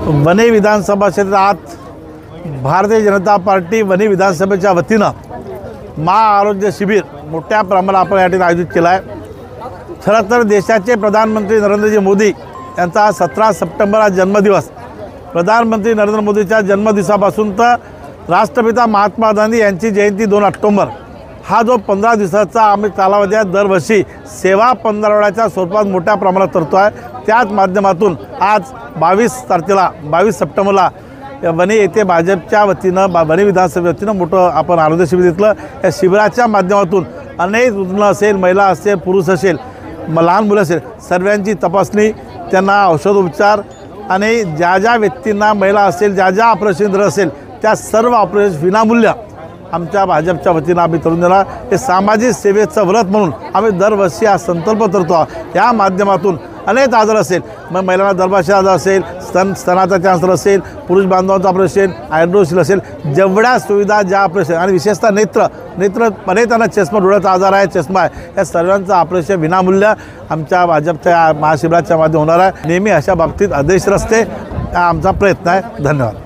वणी विधानसभा क्षेत्रात भारतीय जनता पार्टी वणी विधानसभेच्या वतीनं महाआरोग्य शिबिर मोठ्या प्रमाणात आपण या ठिकाणी आयोजित केलं आहे। खरं तर देशाचे प्रधानमंत्री नरेंद्रजी मोदी यांचा 17 सप्टेंबर हा जन्मदिवस, प्रधानमंत्री नरेंद्र मोदीच्या जन्मदिवसापासून तर राष्ट्रपिता महात्मा गांधी यांची जयंती 2 ऑक्टोबर हा जो 15 दिवसाचा आम्ही कालावधी आहे, दरवर्षी सेवा पंधरवड्याच्या स्वरूपात मोठ्या प्रमाणात करतो आहे। त्याच माध्यमातून आज 22 सप्टेंबरला वणी येथे भाजपच्या वतीनं वणी विधानसभे वतीनं मोठं आपण आरोग्य शिबिर घेतलं। या शिबिराच्या माध्यमातून अनेक रुग्ण असेल, महिला असेल, पुरुष असेल, लहान मुलं असेल, सर्वांची तपासणी, त्यांना औषधोपचार आणि ज्या व्यक्तींना महिला असेल, ज्या ऑपरेशन असेल त्या सर्व ऑपरेशन विनामूल्य आमच्या भाजपच्या वतीनं आम्ही तरुणांना हे सामाजिक सेवेचं व्रत म्हणून आम्ही दरवर्षी हा संकल्प करतो आहोत। या माध्यमातून अनेक आजार असेल, मग महिलांना गर्भाशय आजार असेल, स्तनाचा कॅन्सर असेल, पुरुष बांधवांचं ऑपरेशन, हायड्रोसिल असेल, जेवढ्या सुविधा ज्या ऑपरेशन आणि विशेषतः नेत्र अनेकांना चष्मा, डोळ्याचा आजार आहे, चष्मा आहे, या सर्वांचं ऑपरेशन विनामूल्य आमच्या भाजपच्या महाशिबिराच्या माध्यमातून होणार आहे। नेहमी अशा बाबतीत आदेश रस्ते हा आमचा प्रयत्न आहे। धन्यवाद।